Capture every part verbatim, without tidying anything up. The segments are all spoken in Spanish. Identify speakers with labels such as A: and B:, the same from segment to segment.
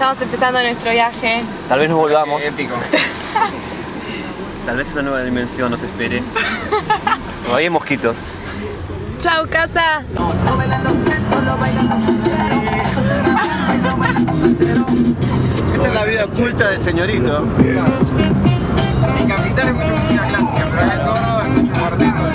A: estamos empezando nuestro viaje.
B: Tal vez nos volvamos.
C: Épico.
B: Tal vez una nueva dimensión nos espere. Todavía hay mosquitos.
A: ¡Chao, casa!
B: Esta es la vida oculta del señorito.
C: Mi capital es mucha música clásica, pero acá todo es mucho cuarteto.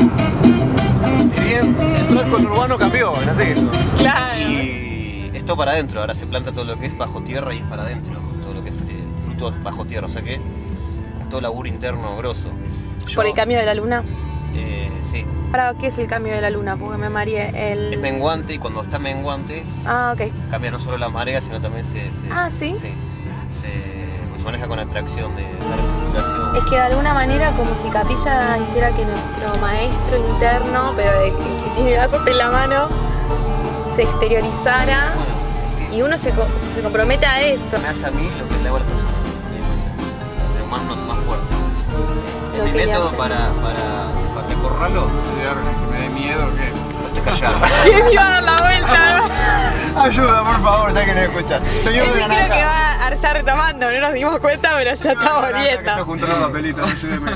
B: Y bien, entró el conurbano, cambió, no sé qué.
A: Claro.
B: Y esto para adentro, ahora se planta todo lo que es bajo tierra y es para adentro. Todo lo que es fruto es bajo tierra, o sea que es todo laburo interno grosso. Yo,
A: ¿Por el cambio de la luna?
B: Eh, sí.
A: ¿Para qué es el cambio de la luna? Porque me mareé. El...
B: Es menguante y cuando está menguante
A: Ah, ok.
B: cambia no solo la marea, sino también se... se
A: Ah, ¿sí?
B: Sí. Se, pues se maneja con atracción de esa recirculación.
A: Es que de alguna manera como si Capilla hiciera que nuestro maestro interno, pero de que tiene brazos en la mano, se exteriorizara y uno se, co se compromete a eso.
B: Me hace a mí lo que le hago a las personas. De más, más fuerte.
A: Sí,
B: Es mi método para, para, para que corralo.
C: Que me dé miedo, ¿qué?
B: No te callas.
A: ¿Quién iba a dar la vuelta?
B: Ayuda, por favor, ya que no escucha. Señor
A: Ese
B: de
A: creo
B: naranja.
A: que va a estar retomando, no nos dimos cuenta, pero ya está volviendo.
B: Está juntando papelitos, ayúdeme.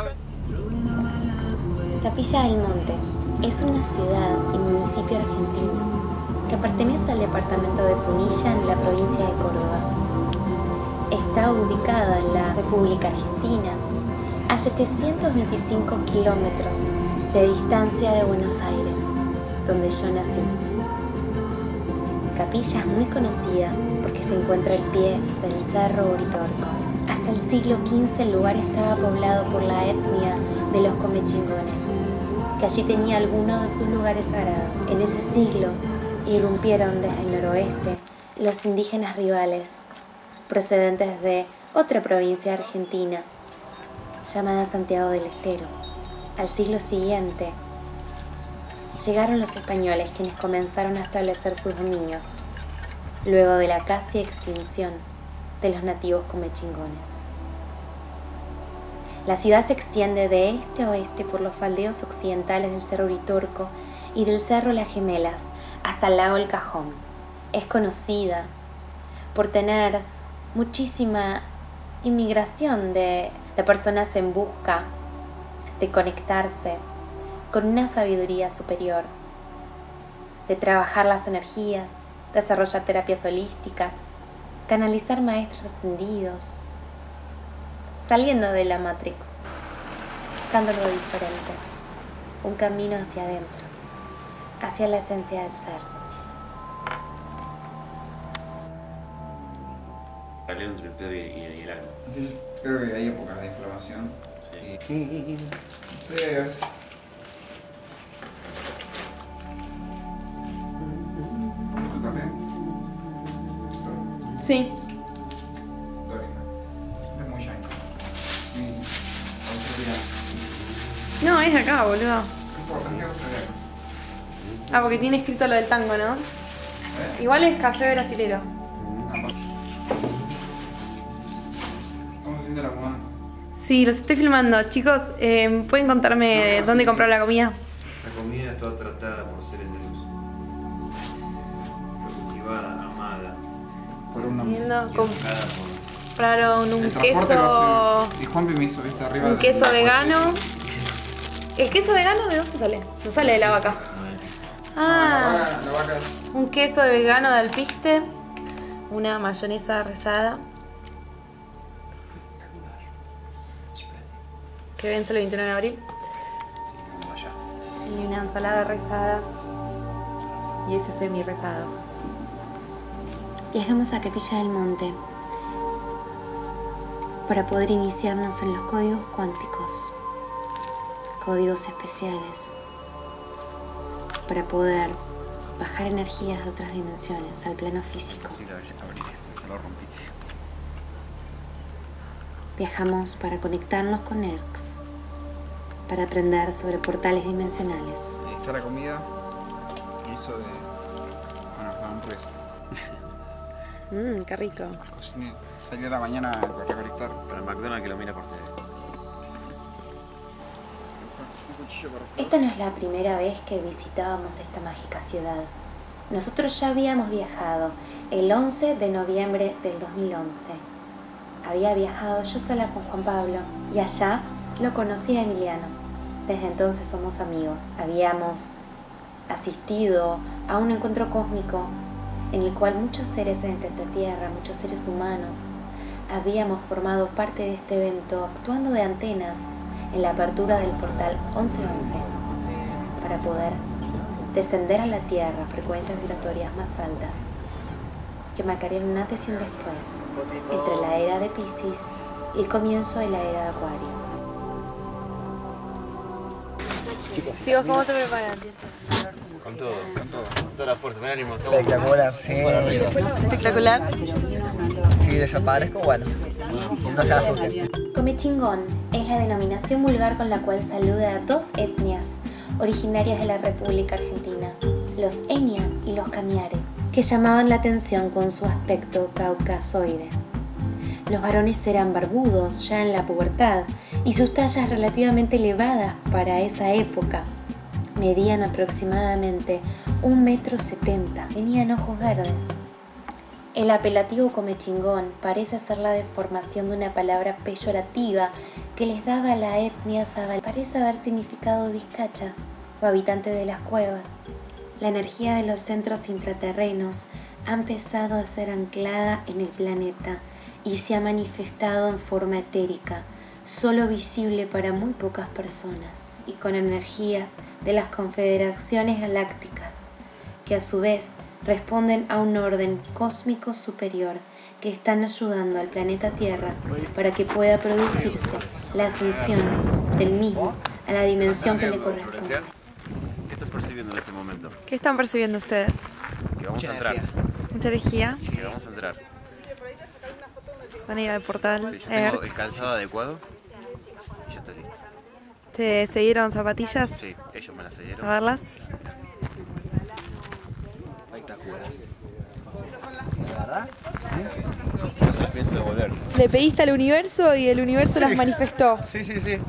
D: Capilla del Monte es una ciudad y municipio argentino que pertenece al departamento de Punilla en la provincia de Córdoba. Está ubicada en la República Argentina a setecientos veinticinco kilómetros de distancia de Buenos Aires, donde yo nací. Capilla es muy conocida porque se encuentra al pie del Cerro Uritorco. Hasta el siglo quince el lugar estaba poblado por la etnia de los comechingones, que allí tenía algunos de sus lugares sagrados. En ese siglo irrumpieron desde el noroeste los indígenas rivales, procedentes de otra provincia argentina, llamada Santiago del Estero. Al siglo siguiente, llegaron los españoles, quienes comenzaron a establecer sus dominios, luego de la casi extinción de los nativos comechingones. La ciudad se extiende de este a oeste por los faldeos occidentales del Cerro Uritorco y del Cerro Las Gemelas hasta el lago El Cajón. Es conocida por tener muchísima inmigración de, de personas en busca de conectarse con una sabiduría superior, de trabajar las energías, desarrollar terapias holísticas, canalizar maestros ascendidos, saliendo de la Matrix, buscando algo diferente, un camino hacia adentro, hacia la esencia del ser.
B: Paralelo entre el pedo y, y, y el alma.
C: Creo que hay épocas de inflamación.
B: Sí.
C: Sí, es... ¿Tu café?
A: Sí.
C: Dorina. Este es muy shiny. Mi australiano.
A: No, es acá, boludo.
C: No importa, es que australiano.
A: Ah, porque tiene escrito lo del tango, ¿no?
C: ¿Eh?
A: Igual es café brasilero.
C: ¿Cómo se siente la mudanza?
A: Sí, los estoy filmando. Chicos, eh, ¿pueden contarme
C: No,
A: dónde
C: sí.
A: comprar la comida?
B: La comida es toda tratada por seres de luz. Cultivada, amada,
C: Por una...
A: Viendo,
B: educada por...
A: compraron un
C: El transporte lo
A: queso,
C: hace... Y Juanpi me hizo, viste, arriba...
A: un
C: del-
A: queso
C: del-
A: vegano. ¿El queso vegano de dónde sale? No sale de la vaca.
C: La
A: Ah,
C: vaca, la vaca es...
A: un queso vegano de alpiste, una mayonesa rezada, que vence el veintiuno de abril, y una ensalada rezada, y ese semi rezado.
D: Viajamos a Capilla del Monte para poder iniciarnos en los códigos cuánticos, códigos especiales, para poder bajar energías de otras dimensiones al plano físico.
B: Sí, la abrí esto, lo rompí.
D: Viajamos para conectarnos con Erx, para aprender sobre portales dimensionales.
C: Ahí está la comida. Hizo de... Bueno, la hamburguesa.
A: Mmm, qué rico.
C: Cociné. Salí a la mañana a recolectar.
B: Para el McDonald's que lo mira por T V.
C: Un cuchillo para...
D: Esta no es la primera vez que visitábamos esta mágica ciudad. Nosotros ya habíamos viajado el once de noviembre del dos mil once. Había viajado yo sola con Juan Pablo y allá lo conocí a Emiliano. Desde entonces somos amigos. Habíamos asistido a un encuentro cósmico en el cual muchos seres en el planeta Tierra, muchos seres humanos, habíamos formado parte de este evento actuando de antenas en la apertura del portal once once para poder descender a la Tierra a frecuencias vibratorias más altas que marcarían un antes y un después entre la era de Piscis y el comienzo de la era de Acuario.
A: Chicos, Chicos ¿cómo se preparan?
E: Con todo, con todo, con toda la fuerza, me ánimo.
F: Espectacular, sí.
A: Espectacular.
F: Si desaparezco, bueno, no se asusten.
D: Comechingón es la denominación vulgar con la cual saluda a dos etnias originarias de la República Argentina, los Enya y los Camiare, que llamaban la atención con su aspecto caucasoide. Los varones eran barbudos ya en la pubertad y sus tallas relativamente elevadas para esa época. Medían aproximadamente un metro setenta. Tenían ojos verdes. El apelativo comechingón parece ser la deformación de una palabra peyorativa que les daba a la etnia zabal. Parece haber significado vizcacha o habitante de las cuevas. La energía de los centros intraterrenos ha empezado a ser anclada en el planeta y se ha manifestado en forma etérica, solo visible para muy pocas personas y con energías de las confederaciones galácticas, que a su vez responden a un orden cósmico superior que están ayudando al planeta Tierra para que pueda producirse la ascensión del mismo a la dimensión que le corresponde.
B: ¿Qué estás percibiendo en este momento?
A: ¿Qué están percibiendo ustedes?
B: Que vamos a entrar.
A: Mucha energía.
B: Que vamos a entrar.
A: Van a ir al portal.
B: Sí, yo tengo el calzado adecuado y ya estoy listo.
A: ¿Te cedieron zapatillas?
B: Sí, ellos me las cedieron.
A: A verlas.
F: Espectacular. ¿La verdad?
B: No se las pienso devolver.
A: Le pediste al universo y el universo las manifestó.
B: Sí, sí, sí.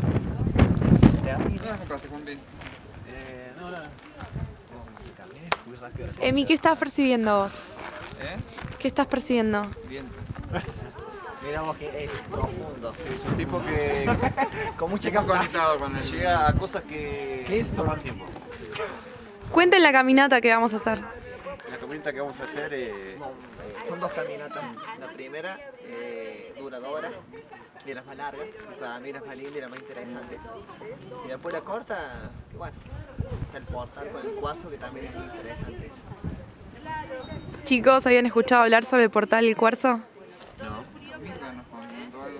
A: Emi, ¿qué estás percibiendo vos?
C: ¿Eh?
A: ¿Qué estás percibiendo?
C: Viento.
F: Mira vos que es profundo.
B: Sí, es un tipo que
F: Con mucha
C: Hemos
F: capaz.
C: conectado con el...
B: llega a cosas que
F: ¿Qué es?
B: toman tiempo.
A: Cuenten la caminata que vamos a hacer.
B: La caminata que vamos a hacer eh,
F: Son dos caminatas. La primera eh, dura dos horas y es la más larga. Y para mí la más linda y la más interesante. Y después la corta, que bueno, está el portal con el cuazo que también es muy interesante eso.
A: Chicos, ¿habían escuchado hablar sobre el portal y el cuarzo?
B: no.
C: Mirta nos comentó algo,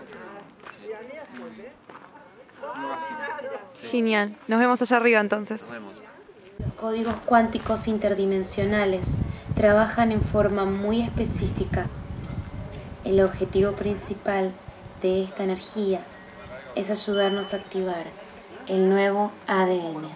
C: pero... Muy básico.
A: Genial. Nos vemos allá arriba entonces.
B: Nos vemos.
D: Códigos cuánticos interdimensionales trabajan en forma muy específica. El objetivo principal de esta energía es ayudarnos a activar el nuevo A D N.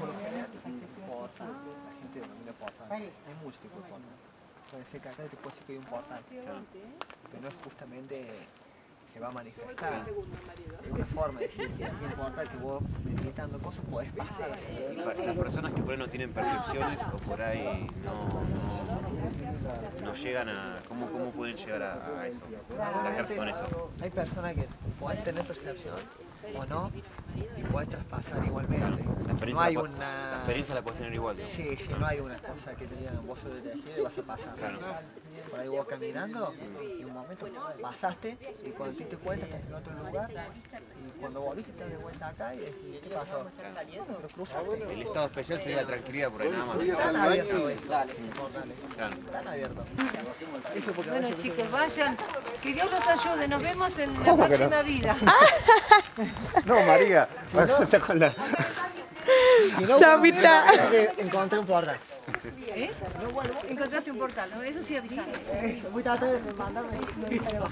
F: Hay muchos tipos de portal. Puede ser que acá te puede decir que hay un portal, pero no es justamente se va a manifestar. Es una forma de decir que hay un portal que vos meditando cosas podés pasar a hacer.
B: Las personas que por ahí no tienen percepciones o por ahí no, no, no llegan a... ¿Cómo, cómo pueden llegar a, a eso? A contactarse con eso.
F: Hay personas que podés tener percepción o no y podés traspasar igualmente.
B: La experiencia,
F: No hay
B: la,
F: una...
B: la experiencia la puedes tener igual, ¿no?
F: Sí, sí, no hay una cosa que te digan vos sos elegido y vas a pasar.
B: Claro.
F: Por ahí vos caminando y un momento pasaste y cuando te diste cuenta estás en otro lugar y cuando volviste te das de vuelta acá y decís, ¿qué pasó? Pero cruzaste.
B: El estado especial sería la tranquilidad por ahí nada más.
F: Están abiertos esto.
B: Claro.
F: Están abiertos. Eso porque a
G: Bueno
F: veces-
G: chicos, vayan. Que Dios los ayude. Nos vemos en la próxima vida.
C: No, María. Está con la...
F: Si no,
A: Chao,
F: bueno,
A: Mirta.
F: que encontré un portal.
G: ¿Eh? Encontraste un portal, ¿no? Eso sí avisame.
F: Eso, voy a tratar de mandarme una lista de bajo.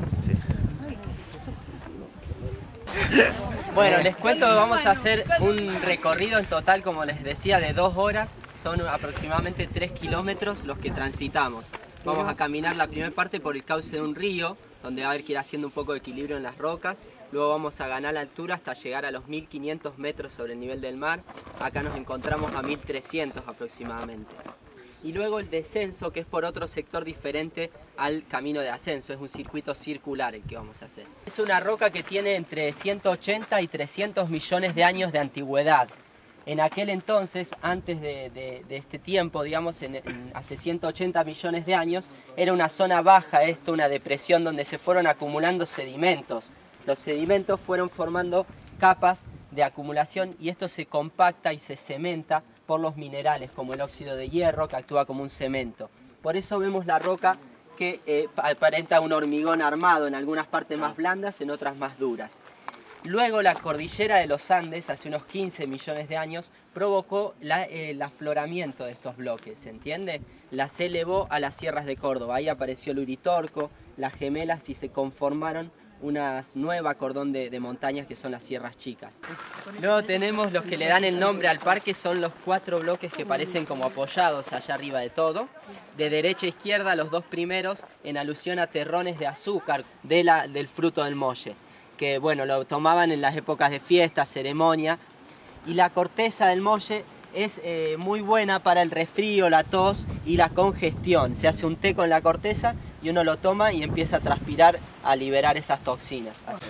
H: Bueno, les cuento que vamos a hacer un recorrido en total, como les decía, de dos horas. Son aproximadamente tres kilómetros los que transitamos. Vamos a caminar la primera parte por el cauce de un río, donde va a haber que ir haciendo un poco de equilibrio en las rocas. Luego vamos a ganar la altura hasta llegar a los mil quinientos metros sobre el nivel del mar. Acá nos encontramos a mil trescientos aproximadamente. y luego el descenso, que es por otro sector diferente al camino de ascenso. Es un circuito circular el que vamos a hacer. Es una roca que tiene entre ciento ochenta y trescientos millones de años de antigüedad. En aquel entonces, antes de, de, de este tiempo, digamos, en, en, hace ciento ochenta millones de años, era una zona baja, esto, una depresión donde se fueron acumulando sedimentos. Los sedimentos fueron formando capas de acumulación y esto se compacta y se cementa por los minerales, como el óxido de hierro, que actúa como un cemento. Por eso vemos la roca que eh, aparenta un hormigón armado, en algunas partes más blandas, en otras más duras. Luego la cordillera de los Andes, hace unos quince millones de años, provocó la, eh, el afloramiento de estos bloques, ¿se entiende? Las elevó a las sierras de Córdoba, ahí apareció el Uritorco, las Gemelas y se conformaron una nueva cordón de, de montañas que son las Sierras Chicas. Luego tenemos los que le dan el nombre al parque, son los cuatro bloques que parecen como apoyados allá arriba de todo. De derecha a izquierda los dos primeros en alusión a terrones de azúcar de la, del fruto del molle, que bueno, lo tomaban en las épocas de fiesta, ceremonia, y la corteza del molle es eh, muy buena para el resfrío, la tos y la congestión. Se hace un té con la corteza y uno lo toma y empieza a transpirar, a liberar esas toxinas. Así.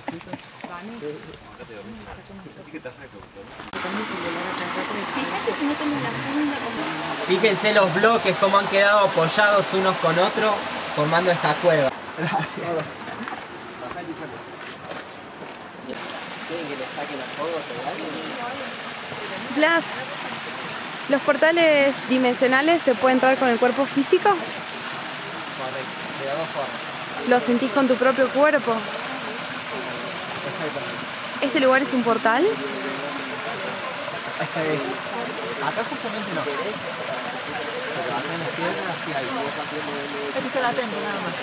H: Fíjense los bloques, cómo han quedado apoyados unos con otros, formando esta cueva. Gracias. ¿Quieren que le saquen las fotos?
A: Blas, ¿los portales dimensionales se puede entrar con el cuerpo físico?
H: Correcto, de las dos formas.
A: ¿Lo sentís con tu propio cuerpo?
H: Exactamente.
A: ¿Este lugar es un portal?
F: Esta es... Acá justamente no. Pero acá en las piedras sí hay. Este está latente nada más.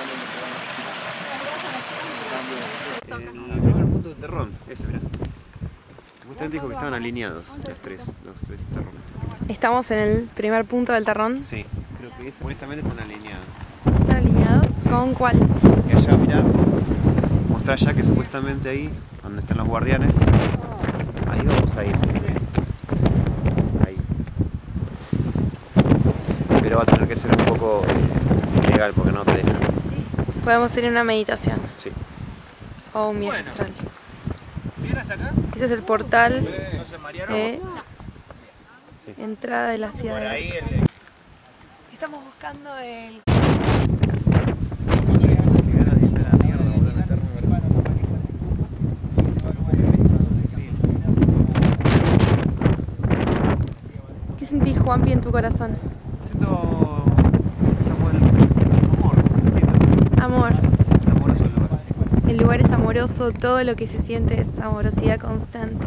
B: El primer punto de terrón, ese, mirá. Supuestamente dijo que estaban alineados los tres, los tres terrones.
A: Estamos en el primer punto del terrón.
B: Sí, creo que es, honestamente están alineados.
A: ¿Están alineados? ¿Con cuál?
B: Y allá, mirá, mostrar ya que supuestamente ahí, donde están los guardianes, ahí vamos a ir. Ahí. Pero va a tener que ser un poco eh, legal porque no te dejan.
A: Podemos ir en una meditación.
B: Sí.
A: O un viaje astral.
C: ¿Bien hasta acá?
A: Ese es el portal
C: ¿No se marearon?
A: de entrada de la ciudad
C: Por
A: de
C: ahí
A: Aix.
C: el...
A: Estamos buscando el... ¿Qué sentís, Juanpi, en tu corazón?
B: Siento que Samuel, amor, entiendo.
A: Amor.
B: Es amoroso el lugar.
A: El lugar es amoroso, todo lo que se siente es amorosidad constante.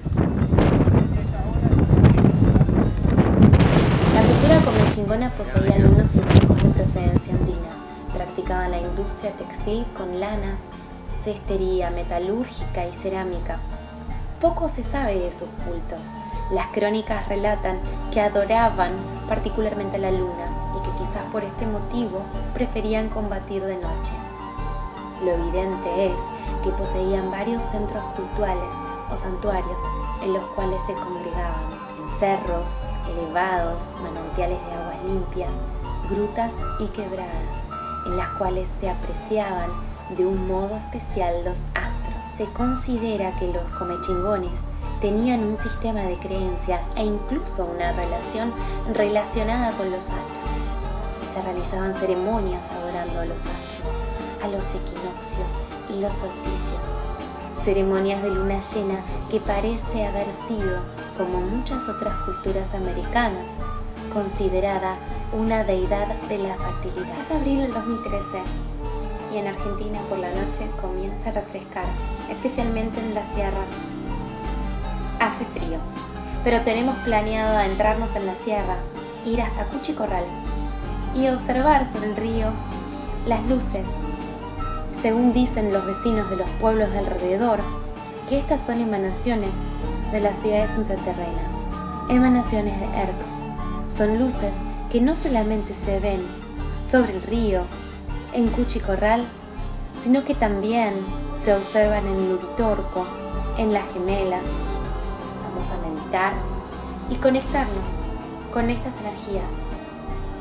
D: La cultura comechingona poseía algunos influjos de procedencia andina. Practicaban la industria textil con lanas, cestería, metalúrgica y cerámica. Poco se sabe de sus cultos. Las crónicas relatan que adoraban particularmente la luna y que quizás por este motivo preferían combatir de noche. Lo evidente es que poseían varios centros cultuales o santuarios en los cuales se congregaban en cerros, elevados, manantiales de aguas limpias, grutas y quebradas, en las cuales se apreciaban de un modo especial los astros. Se considera que los comechingones tenían un sistema de creencias e incluso una relación relacionada con los astros. Se realizaban ceremonias adorando a los astros, a los equinoccios y los solsticios. Ceremonias de luna llena que parece haber sido, como muchas otras culturas americanas, considerada una deidad de la fertilidad. Es abril del dos mil trece y en Argentina por la noche comienza a refrescar, especialmente en las sierras. Hace frío, pero tenemos planeado adentrarnos en la sierra, ir hasta Cuchicorral y observar sobre el río las luces. Según dicen los vecinos de los pueblos de alrededor, que estas son emanaciones de las ciudades intraterrenas, emanaciones de Erx. Son luces que no solamente se ven sobre el río, en Cuchicorral, sino que también se observan en el Uritorco, en las Gemelas. Vamos a meditar y conectarnos con estas energías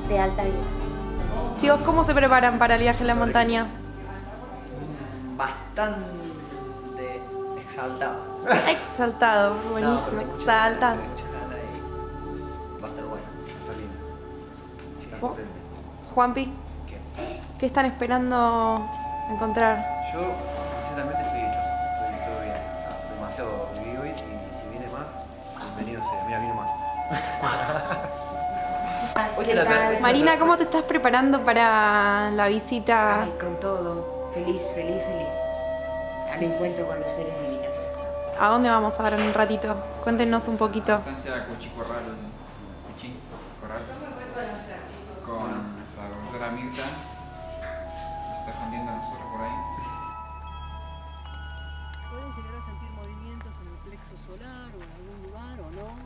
D: de alta vibración.
A: Chicos, ¿cómo se preparan para el viaje en la montaña?
F: Bastante exaltado.
A: Exaltado, buenísimo,
F: No,
A: exaltado.
F: mucha gana y va a estar bueno.
A: ¿Vos? Juanpi,
B: ¿Qué?
A: ¿qué están esperando encontrar?
B: Yo, sinceramente, estoy hecho. Estoy todo bien. Demasiado viví hoy y si viene más, bienvenido sea. Mira, vino más.
G: ¿Qué tal?
A: Marina, ¿cómo te estás preparando para la visita?
G: Ay, con todo. Feliz, feliz, feliz. Al encuentro con los seres divinos.
A: ¿A dónde vamos ahora en un ratito? Cuéntenos un poquito.
I: Estancia Cuchicorral, Cuchicorral, con la doctora Mirta. Se está escondiendo nosotros por ahí.
J: Pueden llegar a sentir movimientos en el plexo solar o en algún lugar o no.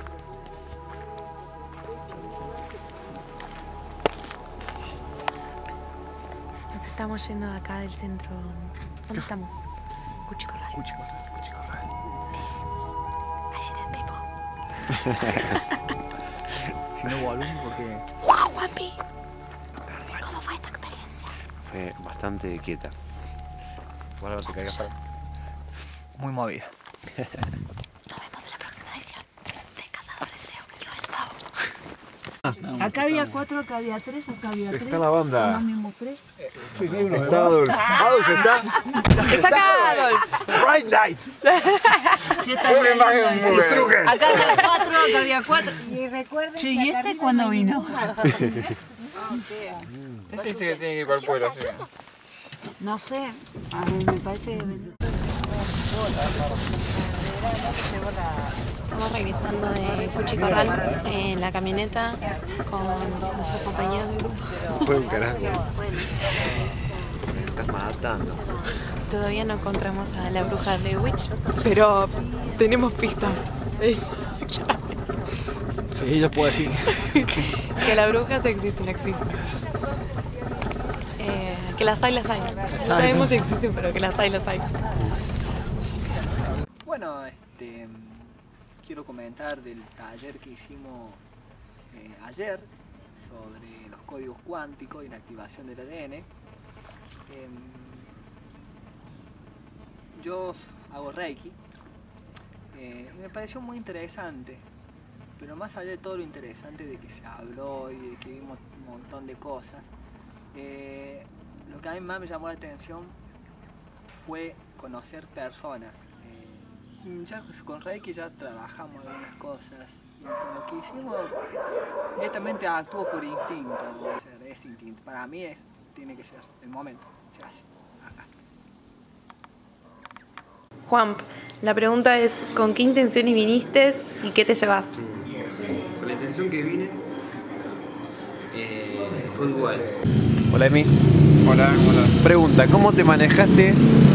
A: Nos estamos yendo de acá del centro. ¿Dónde estamos? Cuchicorral.
F: Cuchicorral, Cuchicorral.
A: I see dead people.
F: Si no volumen, porque...
A: ¡Wow, Juanpi! ¿Cómo fue esta experiencia?
B: Fue bastante quieta. Bueno, te caigas para.
F: Muy movida.
A: Nos vemos en la próxima edición de Cazadores de U S F A O.
J: Acá había cuatro, acá había tres, acá había tres.
C: Está la banda.
J: Los mismos tres.
C: Está Adolf. Adolf está.
A: Está acá, Adolf.
C: Bright Lights.
J: Sí, está bien.
C: Strugen.
J: Acá había cuatro, acá había cuatro.
G: Y recuerden
J: Che,
G: que
J: ¿y
G: acá
J: este
G: arriba
J: cuándo
G: no hay
J: vino?
G: ninguna.
I: Este dice que tiene que ir para el pueblo, así que...
J: No sé, a mí me parece que venía.
A: Estamos regresando de Cuchicorral en la camioneta con nuestros compañeros de grupo.
B: Fue un carajo. Me estás matando.
A: Todavía no encontramos a la bruja de Witch, pero tenemos pistas. Ella,
F: Sí, ella puede decir.
A: que la bruja sí existe, no existe. Eh, que las hay, las hay. No sabemos si existen, pero que las hay, las hay.
F: Bueno, este, quiero comentar del taller que hicimos eh, ayer sobre los códigos cuánticos y la activación del A D N. Eh, yo hago Reiki eh, y me pareció muy interesante, pero más allá de todo lo interesante de que se habló y de que vimos un montón de cosas, eh, lo que a mí más me llamó la atención fue conocer personas. Ya con Reiki ya trabajamos algunas cosas y con lo que hicimos netamente actuó por instinto, puede ser, es instinto. Para mí es, tiene que ser el momento, se hace acá.
A: Juan, la pregunta es, ¿con qué intenciones viniste y qué te llevas?
B: Con la intención que vine, eh, fue igual.
C: Hola, Emi.
I: Hola, hola.
C: Pregunta, ¿cómo te manejaste?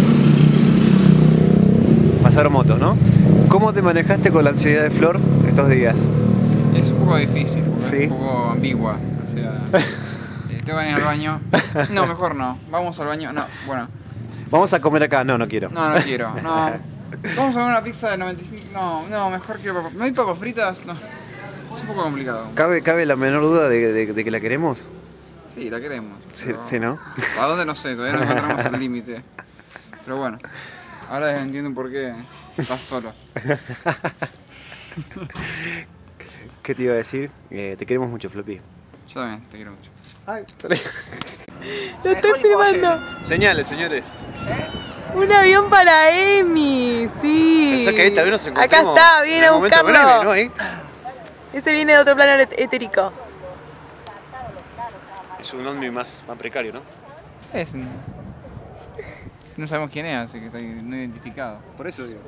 C: Pasaron motos, ¿no? ¿Cómo te manejaste con la ansiedad de Flor estos días?
I: Es un poco difícil, porque
C: Sí.
I: es un poco ambigua. O sea, eh, tengo que ir al baño. No, mejor no. Vamos al baño. No, bueno.
C: Vamos a comer acá. No, no quiero.
I: No, no quiero. No. Vamos a comer una pizza de noventa y cinco. No, no, mejor quiero papas. ¿No hay papas fritas? No. Es un poco complicado.
C: ¿Cabe, cabe la menor duda de, de- de que la queremos?
I: Sí, la queremos.
C: Sí,
I: pero-
C: sí, ¿no?
I: ¿A dónde? No sé, todavía no encontramos el límite. Pero bueno, ahora entiendo por qué estás solo.
C: ¿Qué te iba a decir? Eh, te queremos mucho, Floppy.
I: Yo también, te quiero mucho.
C: Ay,
A: ¡Lo estoy filmando!
C: Señales, señores.
A: ¡Un avión para Emi! ¡Sí!
C: Pensá que esta vez nos
A: Acá
C: encontramos
A: está,
C: en
A: viene
C: el
A: a
C: momento
A: buscarlo.
C: grave, ¿no? Ahí.
A: Ese viene de otro plano et- etérico.
C: Es un ovni más, más precario, ¿no?
I: Es un... No sabemos quién es, así que está no identificado.
C: Por eso digo.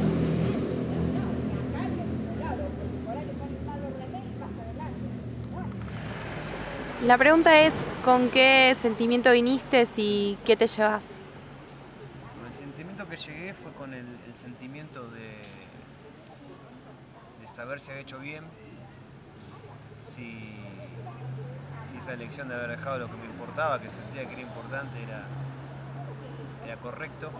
A: La pregunta es, ¿con qué sentimiento viniste y qué te llevas?
B: El sentimiento que llegué fue con el, el sentimiento de, de saber si había hecho bien, si, si esa elección de haber dejado lo que me importaba, que sentía que era importante, era, era correcto.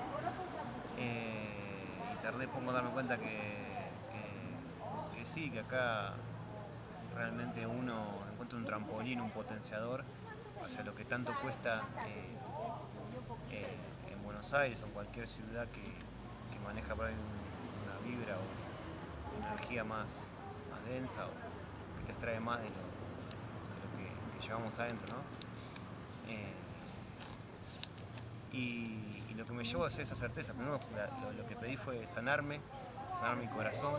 B: Eh, y tardé poco en darme cuenta que, que, que sí, que acá realmente uno encuentre un trampolín, un potenciador hacia lo que tanto cuesta eh, eh, en Buenos Aires o en cualquier ciudad que, que maneja por ahí una vibra o una energía más, más densa o que te extrae más de lo, de lo que, que llevamos adentro, ¿no? Eh, y, y lo que me llevó es esa certeza. Primero lo, lo que pedí fue sanarme, sanar mi corazón.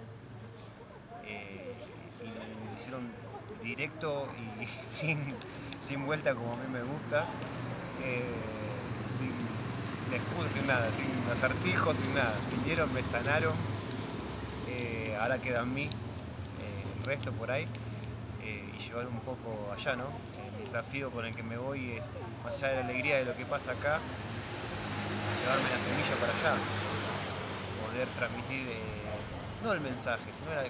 B: Eh, y me hicieron directo y sin, sin vuelta como a mí me gusta, eh, sin excusas, sin nada, sin acertijos, sin nada. Vinieron, me sanaron, eh, ahora queda en mí eh, el resto por ahí eh, y llevar un poco allá, ¿no? El desafío con el que me voy es, más allá de la alegría de lo que pasa acá, llevarme la semilla para allá, poder transmitir eh, no el mensaje, sino la,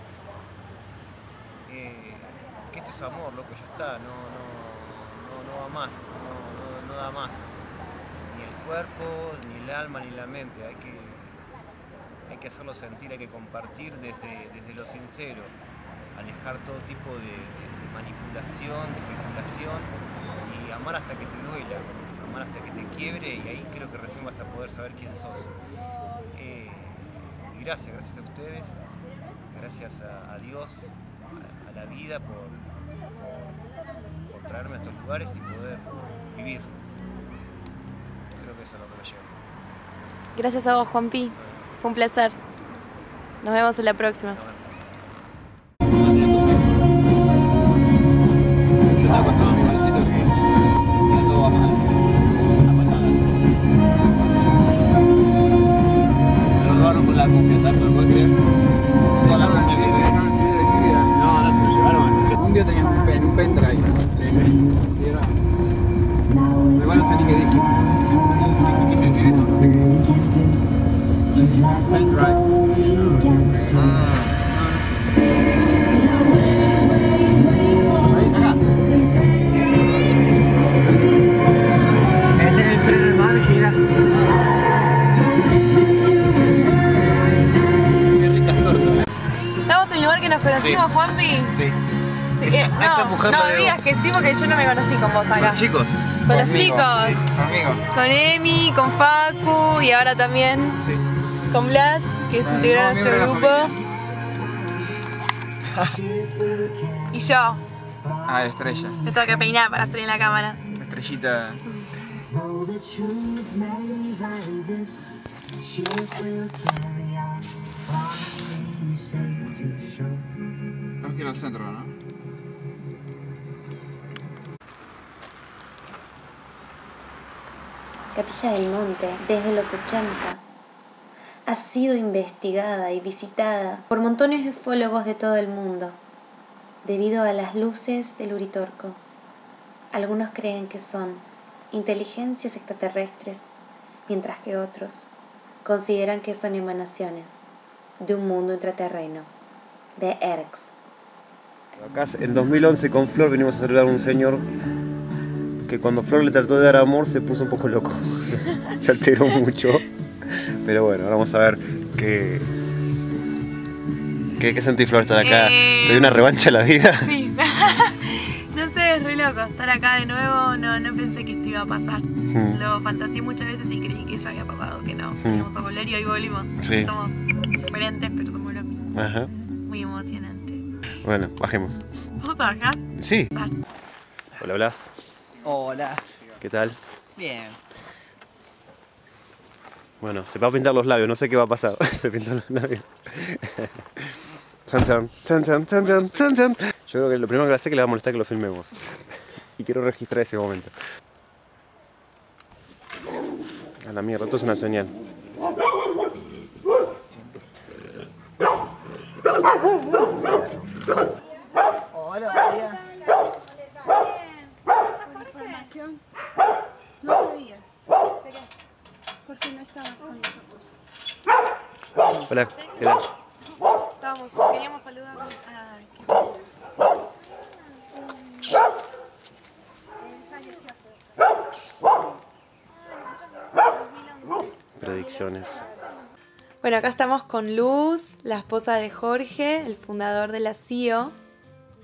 B: Eh, que esto es amor, loco, ya está, no, no, no, no va más, no, no, no da más, ni el cuerpo, ni el alma, ni la mente, hay que, hay que hacerlo sentir, hay que compartir desde, desde lo sincero, alejar todo tipo de, de manipulación, de especulación y amar hasta que te duela, amar hasta que te quiebre y ahí creo que recién vas a poder saber quién sos. Eh, y gracias, gracias a ustedes, gracias a, a Dios, a la vida por, por, por traerme a estos lugares y poder vivir. Creo que eso es lo que me lleva.
A: Gracias a vos, Juanpi. Fue un placer. Nos vemos en la próxima.
B: Nos vemos.
E: Lo robaron con la cumbia, ¿sabes? ¿Lo puedes creer? Con la cumbia.
I: Un día tenía un, pen, un pendrive. Sí.
E: Igual no sé ni qué dice. ¿Qué se dice?
I: Pendrive.
E: Ah,
I: Ahí, acá.
E: este es el freno del mar, gira. Qué ricas tortas.
A: ¿Estamos en el lugar que nos conocimos,
E: Sí.
A: Juanpi?
E: Sí.
A: Sí, eh,
E: A esta
A: no,
E: mujer
A: no
E: la
A: me
E: veo.
A: digas que sí, porque yo no me conocí con vos acá.
E: Los chicos.
A: Con los
I: Conmigo.
A: chicos.
I: Conmigo.
A: Con Emi, con Facu y ahora también
E: Sí.
A: con Blas, que es
I: Bueno,
A: integrante de
I: somos
A: nuestro
I: miembros
A: grupo. Y yo,
I: Ah, estrella.
A: me tengo que peinar para salir en la cámara.
I: Estrellita. Tenemos que ir al centro, ¿no?
D: Capilla del Monte, desde los ochenta, ha sido investigada y visitada por montones de ufólogos de todo el mundo, debido a las luces del Uritorco. Algunos creen que son inteligencias extraterrestres, mientras que otros consideran que son emanaciones de un mundo intraterreno, de Erx.
K: Acá en dos mil once con Flor venimos a saludar a un señor que cuando Flor le trató de dar amor se puso un poco loco, se alteró mucho, pero bueno, ahora vamos a ver qué, qué, qué sentí, Flor, estar acá.
A: Eh...
K: ¿Te dio una revancha a la vida?
A: Sí. No sé, es re loco estar acá de nuevo, no, no pensé que esto iba a pasar.
K: Hmm.
A: Lo fantaseé muchas veces y creí que ya había pasado, que no.
K: Hmm.
A: Íbamos a volver y hoy volvimos.
K: Sí.
A: Somos diferentes, pero somos los mismos.
K: Ajá.
A: Muy emocionante.
K: Bueno, bajemos.
A: ¿Vamos a bajar?
K: Sí.
A: Bajar.
K: Hola, Blas.
F: Hola.
K: ¿Qué tal?
F: Bien.
K: Bueno, se va a pintar los labios, no sé qué va a pasar. Se pintan los labios. Chan, chan, chan, chan, chan, chan, chan, chan. Yo creo que lo primero que le hace es que le va a molestar que lo filmemos. Y quiero registrar ese momento. A la mierda, esto es una señal.
F: Hola, María.
J: Información. No sabía. ¿Por qué no estabas con nosotros?
K: Hola, ¿qué tal?
A: Estábamos, queríamos saludar a...
K: Predicciones.
A: Bueno, acá estamos con Luz, la esposa de Jorge, el fundador de la C I O.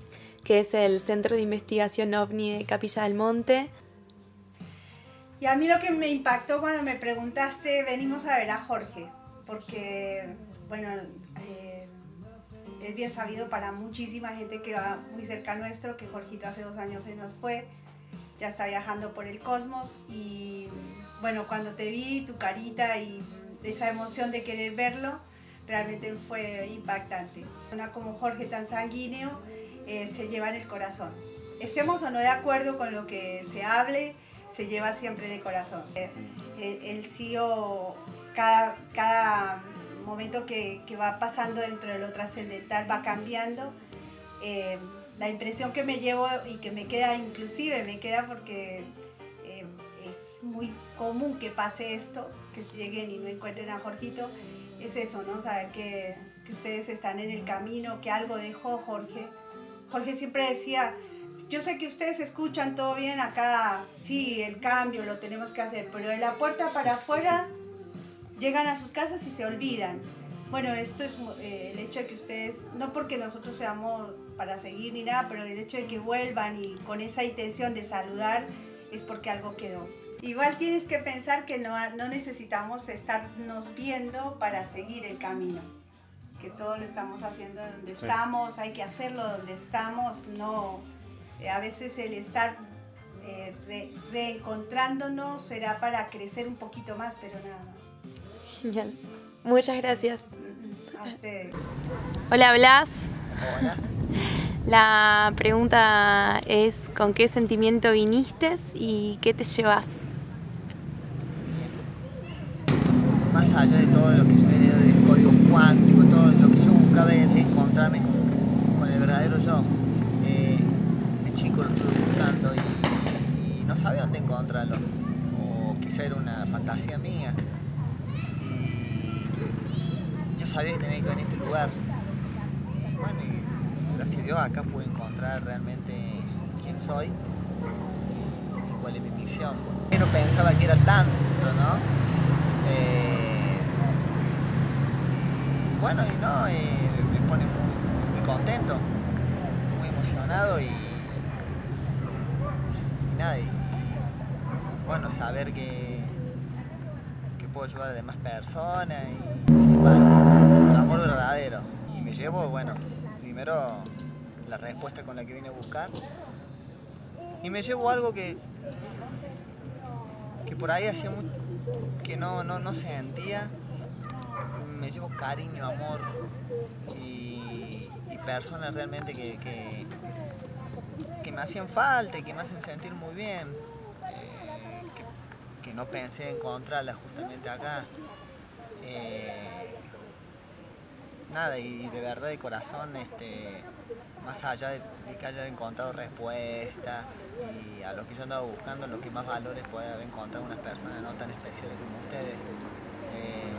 A: que es el Centro de Investigación OVNI de Capilla del Monte.
J: Y a mí lo que me impactó cuando me preguntaste, venimos a ver a Jorge, porque, bueno, eh, es bien sabido para muchísima gente que va muy cerca a nuestro, que Jorgito hace dos años se nos fue, ya está viajando por el cosmos, y bueno, cuando te vi, tu carita y esa emoción de querer verlo, realmente fue impactante. Una como Jorge tan sanguíneo eh, se lleva en el corazón. Estemos o no de acuerdo con lo que se hable, se lleva siempre en el corazón. El C E O, cada, cada momento que, que va pasando dentro de lo trascendental va cambiando. Eh, la impresión que me llevo y que me queda, inclusive me queda porque eh, es muy común que pase esto, que se lleguen y no encuentren a Jorgito, es eso, ¿no? Saber que, que ustedes están en el camino, que algo dejó Jorge. Jorge siempre decía, yo sé que ustedes escuchan todo bien acá, sí, el cambio lo tenemos que hacer, pero de la puerta para afuera llegan a sus casas y se olvidan. Bueno, esto es eh, el hecho de que ustedes, no porque nosotros seamos para seguir ni nada, pero el hecho de que vuelvan y con esa intención de saludar es porque algo quedó. Igual tienes que pensar que no, no necesitamos estarnos viendo para seguir el camino, que todo lo estamos haciendo donde sí. estamos, hay que hacerlo donde estamos, no... A veces el estar eh, re, reencontrándonos será para crecer un poquito más, pero nada más.
A: Genial. Muchas gracias.
J: A ustedes.
A: Hola, Blas.
F: Hola.
A: La pregunta es, ¿con qué sentimiento viniste y qué te llevas?
F: Más allá de todo lo que yo he leído de códigos cuánticos, todo lo que yo buscaba es encontrarme con, con el verdadero yo. Chico lo estuve buscando y, y no sabía dónde encontrarlo, o quizá era una fantasía mía, y yo sabía que tenía que ir en este lugar, y bueno, y gracias a Dios acá pude encontrar realmente quién soy y cuál es mi misión. Yo no pensaba que era tanto, ¿no? Eh, y bueno, y no, eh, me pone muy, muy contento, muy emocionado y nada, y bueno, saber que, que puedo ayudar a demás personas y sí, bueno, el amor verdadero. Y me llevo, bueno, primero la respuesta con la que vine a buscar, y me llevo algo que que por ahí hacía mucho que no, no, no sentía. Me llevo cariño, amor y, y personas realmente que, que que me hacían falta y que me hacen sentir muy bien, eh, que, que no pensé encontrarlas justamente acá. Eh, nada, y de verdad de corazón, este, más allá de, de que haya encontrado respuesta y a lo que yo andaba buscando, lo que más valores puede haber encontrado unas personas no tan especiales como ustedes. Eh,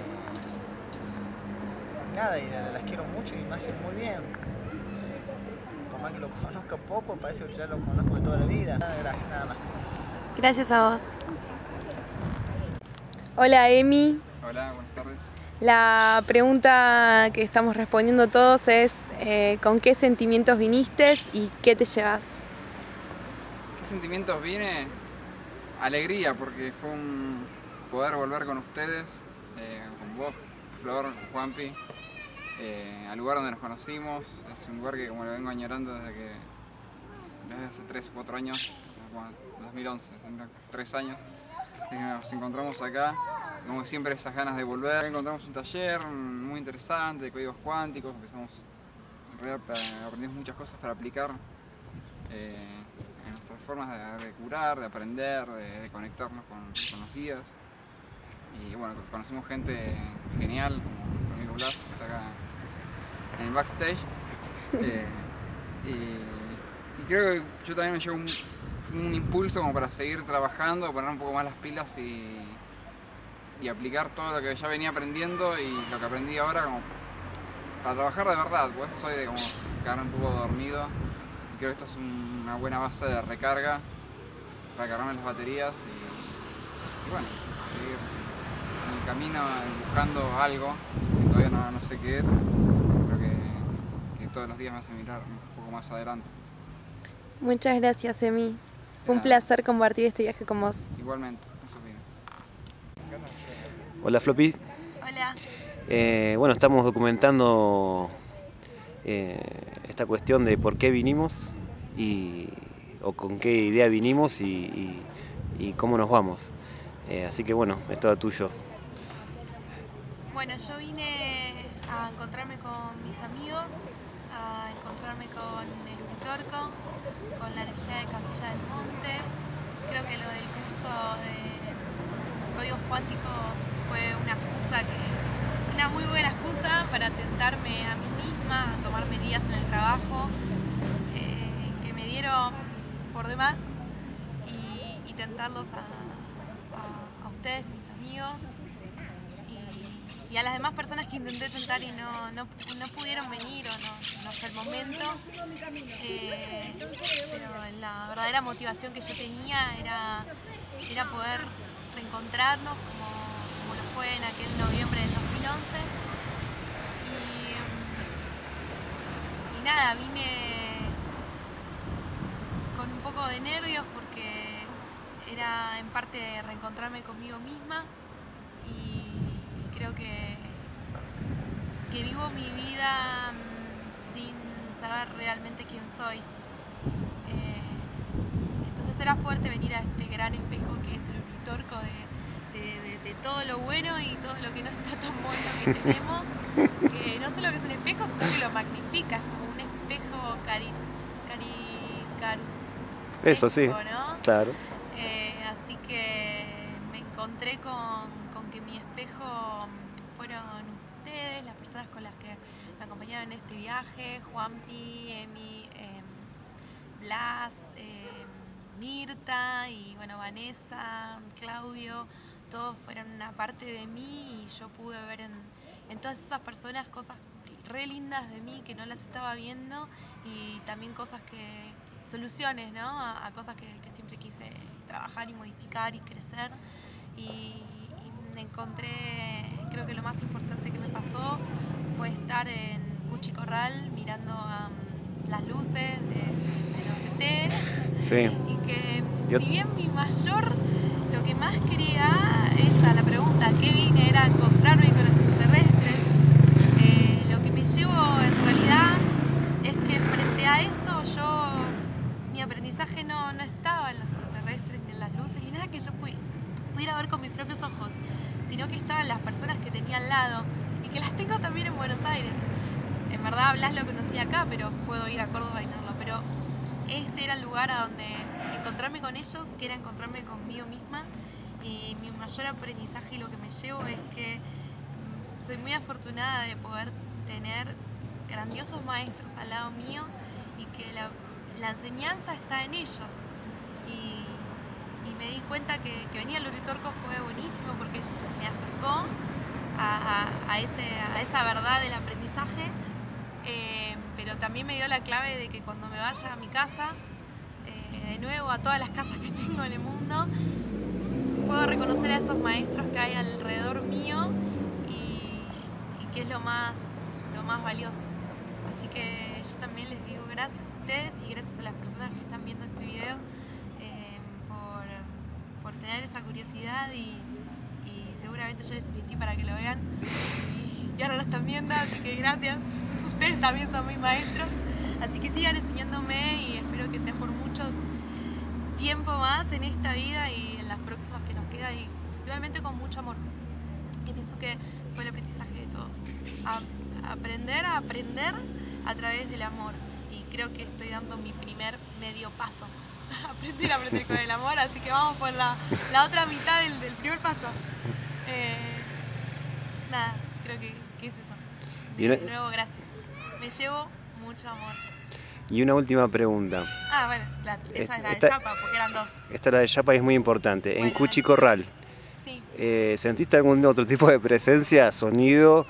F: nada, y las quiero mucho y me hacen muy bien. Que lo conozco poco, parece que ya lo conozco de toda la vida. Gracias, nada más.
A: Gracias a vos. Hola, Emi.
I: Hola, buenas tardes.
A: La pregunta que estamos respondiendo todos es eh, ¿con qué sentimientos viniste y qué te llevas?
I: ¿Qué sentimientos vine? Alegría, porque fue un poder volver con ustedes, eh, con vos, Flor, Juanpi. Eh, al lugar donde nos conocimos, es un lugar que como lo vengo añorando desde que desde hace tres o cuatro años, bueno, dos mil once, tres años, desde que nos encontramos acá, como siempre esas ganas de volver. Encontramos un taller muy interesante de códigos cuánticos, empezamos, en realidad aprendimos muchas cosas para aplicar eh, en nuestras formas de, de curar, de aprender, de, de conectarnos con, con los guías. Y bueno, conocimos gente genial, como nuestro amigo Blas, que está acá en el backstage. Eh, y, y creo que yo también me llevo un, un impulso como para seguir trabajando, poner un poco más las pilas y, y aplicar todo lo que ya venía aprendiendo y lo que aprendí ahora como para trabajar de verdad, pues soy de como quedar un poco dormido y creo que esto es un, una buena base de recarga para cargarme las baterías y, y bueno, seguir en el camino buscando algo que todavía no, no sé qué es, pero que, que todos los días me hace mirar un poco más adelante.
A: Muchas gracias, Emi. Fue un placer compartir este viaje con vos.
I: Igualmente, eso mismo.
K: Hola, Floppy.
A: Hola.
K: Eh, bueno, estamos documentando eh, esta cuestión de por qué vinimos y, o con qué idea vinimos y, y, y cómo nos vamos. Eh, así que bueno, es todo tuyo.
A: Bueno, yo vine a encontrarme con mis amigos, a encontrarme con el Uritorco, con la energía de Capilla del Monte. Creo que lo del curso de códigos cuánticos fue una excusa que, una muy buena excusa para tentarme a mí misma, a tomarme días en el trabajo, eh, que me dieron por demás y, y tentarlos a, a, a ustedes, mis amigos, y, y a las demás personas que intenté tentar y no, no, no pudieron venir o no, no fue el momento. Eh, pero la verdadera motivación que yo tenía era, era poder reencontrarnos como, como lo fue en aquel noviembre del dos mil once. Y, y nada, vine con un poco de nervios porque era en parte reencontrarme conmigo misma y creo que, que vivo mi vida sin saber realmente quién soy. Eh, entonces era fuerte venir a este gran espejo que es el Uritorco de, de, de, de todo lo bueno y todo lo que no está tan bueno que tenemos, que no solo que es un espejo, sino que lo magnifica, es como un espejo cari, cari, caru,
K: Eso sí,
A: ¿no?
K: claro.
A: Eh, así que me encontré con, con que mi espejo fueron ustedes, las personas con las que me acompañaron en este viaje, Juanpi, Emi, eh, Blas, eh, Mirta y bueno, Vanessa, Claudio, todos fueron una parte de mí y yo pude ver en, en todas esas personas cosas re lindas de mí que no las estaba viendo y también cosas que, soluciones, ¿no? A, a cosas que, que siempre quise trabajar y modificar y crecer y, y me encontré, creo que lo más importante que me pasó fue estar en Cuchi Corral mirando um, las luces de, de los E T
K: Sí.
A: y que
K: Yo...
A: si bien mi mayor, lo que más quería, esa la pregunta, ¿qué vine? Era encontrarme con los extraterrestres. Eh, lo que me llevo en realidad es que frente a eso yo, mi aprendizaje no, no estaba en los extraterrestres, ni en las luces, ni nada que yo pudiera, pudiera ver con mis propios ojos, sino que estaban las personas que tenía al lado y que las tengo también en Buenos Aires. En verdad Blas lo conocí acá, pero puedo ir a Córdoba y tenerlo, pero este era el lugar a donde encontrarme con ellos, que era encontrarme conmigo misma y mi mayor aprendizaje y lo que me llevo es que soy muy afortunada de poder tener grandiosos maestros al lado mío y que la, la enseñanza está en ellos y, y me di cuenta que, que venir al Uritorco fue buenísimo porque me acercó a, a, a, ese, a esa verdad del aprendizaje, eh, pero también me dio la clave de que cuando me vaya a mi casa, eh, de nuevo a todas las casas que tengo en el mundo, puedo reconocer a esos maestros que hay alrededor mío y, y que es lo más, lo más valioso. Así que yo también les digo gracias a ustedes y gracias a las personas que están viendo este video eh, por, por tener esa curiosidad y, y seguramente yo les insistí para que lo vean y, y ahora lo están viendo, así que gracias. Ustedes también son mis maestros, así que sigan enseñándome y espero que sea por mucho tiempo más en esta vida y en las próximas que nos queda y principalmente con mucho amor, que pienso que fue el aprendizaje de todos. A, aprender a aprender a través del amor y creo que estoy dando mi primer medio paso. Aprender a aprender con el amor, así que vamos por la, la otra mitad del, del primer paso. Eh, nada, creo que, que es eso. De, de nuevo, gracias. Me llevo mucho amor.
K: Y una última pregunta.
A: Ah, bueno, la, esa es la
K: esta,
A: de Yapa, porque eran dos.
K: Esta la de Yapa y es muy importante. Bueno, en Cuchi Corral,
A: sí.
K: eh, ¿sentiste algún otro tipo de presencia, sonido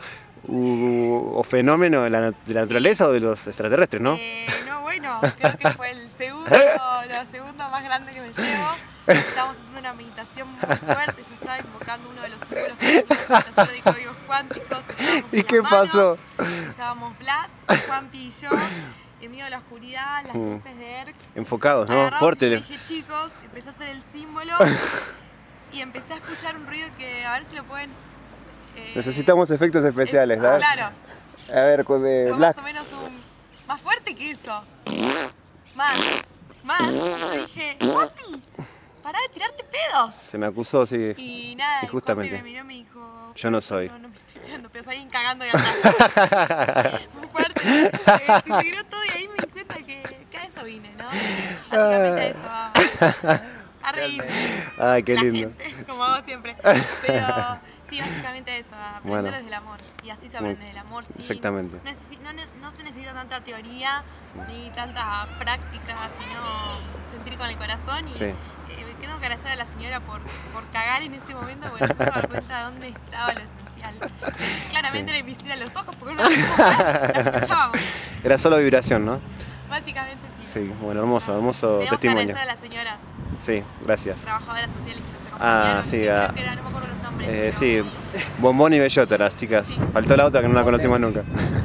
K: u, o fenómeno de la, de la naturaleza o de los extraterrestres, no?
A: Eh, no, bueno, creo que fue el segundo, lo segundo más grande que me llevo. Estábamos haciendo una meditación muy fuerte, yo estaba invocando uno de los símbolos que teníamos en el taller de códigos cuánticos.
K: ¿Y qué pasó?
A: Estábamos Blas, Juanpi y yo, en medio de la oscuridad, las
K: Mm.
A: luces de Erx.
K: Enfocados, ¿no?
A: Agarramos
K: Fuerte.
A: y yo dije, chicos, empecé a hacer el símbolo y empecé a escuchar un ruido que a ver si lo pueden... eh,
K: Necesitamos efectos especiales,
A: eh,
K: ¿sabes?
A: Claro,
K: A ver, con de
A: fue
K: Black.
A: más o menos un... más fuerte que eso. Más, más. Y yo dije, Juanpi, pará de tirarte pedos.
K: Se me acusó, sí.
A: Y nada,
K: Y
A: y
K: justamente.
A: Juanpi me miró y me dijo...
K: Yo no soy.
A: No, no me estoy tirando pedos, alguien cagando de atrás. Muy fuerte. Eh, se integró todo y ahí me di cuenta que, que a eso vine, ¿no? Básicamente a eso, a, a reír.
K: Ay, qué
A: la
K: lindo.
A: gente, como hago siempre. Pero sí, básicamente a eso, a aprender
K: Bueno.
A: desde el amor. Y así se
K: Muy-
A: aprende del amor. Sí.
K: Exactamente.
A: No, necesi- no, ne- no se necesita tanta teoría ni tanta práctica, sino sentir con el corazón. Y
K: Sí.
A: eh, me tengo que agradecer a la señora por, por cagar en ese momento, porque no se daba cuenta de dónde estaba lo esencial. Claramente
K: Sí.
A: era invisible a los ojos, porque no la escuchábamos.
K: Era solo vibración, ¿no?
A: Básicamente sí.
K: Sí, bueno, hermoso, hermoso
A: Tenemos que
K: testimonio.
A: agradecer a las señoras
K: Sí, gracias.
A: trabajadoras sociales que nos
K: Ah,
A: acompañaron.
K: sí,
A: que
K: ah,
A: creo que era, no me acuerdo los nombres.
K: Eh,
A: pero-
K: sí, Bombón y Bellota, las chicas. Faltó la otra que no la conocimos nunca.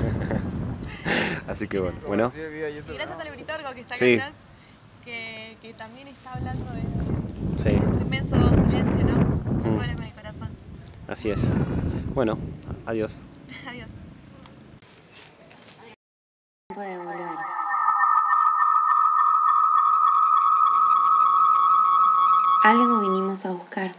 K: Así que bueno, bueno.
A: Y gracias al Britorgo que está acá
K: Sí.
A: atrás, que, que también está hablando de,
K: Sí.
A: de su inmenso silencio, ¿no? Yo
K: Mm.
A: sola con el corazón.
K: Así es. Bueno, adiós.
A: Adiós.
D: Puede volver. Algo vinimos a buscar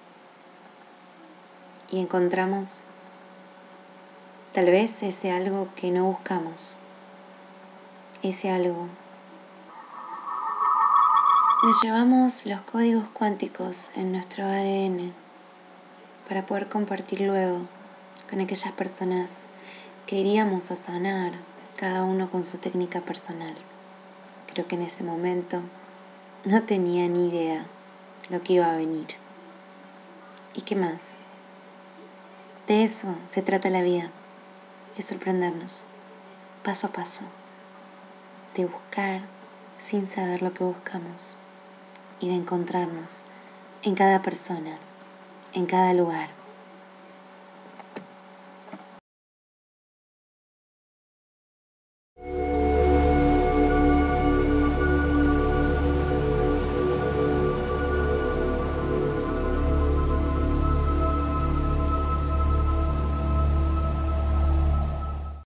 D: y encontramos tal vez ese algo que no buscamos. Ese algo. Nos llevamos los códigos cuánticos en nuestro A D N para poder compartir luego con aquellas personas que iríamos a sanar, cada uno con su técnica personal. Creo que en ese momento no tenía ni idea lo que iba a venir. ¿Y qué más? De eso se trata la vida, de sorprendernos, paso a paso, de buscar sin saber lo que buscamos y de encontrarnos en cada persona, en cada lugar.